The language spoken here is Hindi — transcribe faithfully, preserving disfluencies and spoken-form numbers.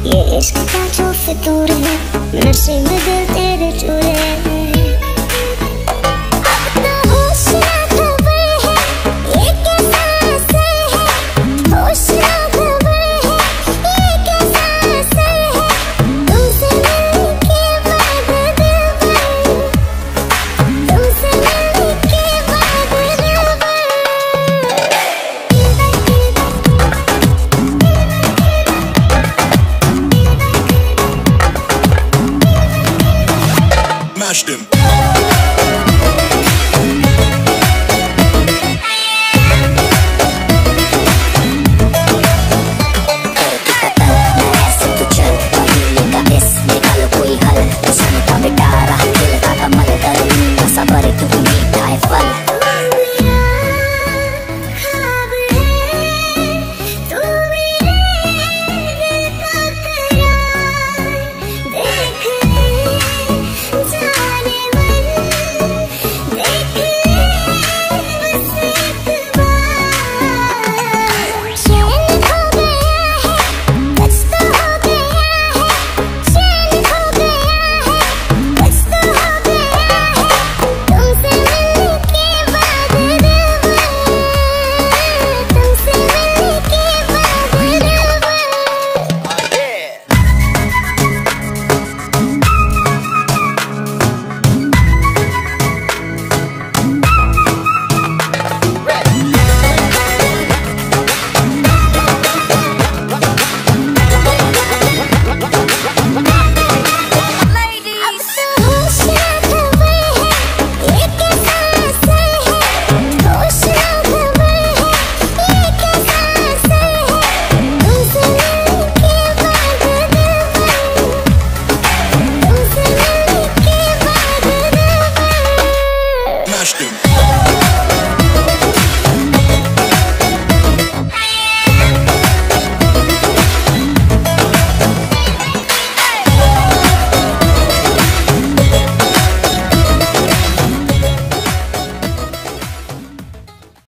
ये इश्क का जो फितूर है, नशे में दिल तेरे चूरे हैं। अपना होश ना खबर है, ये कैसा असर है। होश ना खबर है, ये कैसा असर है। तुमसे मिलने के बाद दिलबर, तुमसे मिलने के बाद दिलबर। Smash them.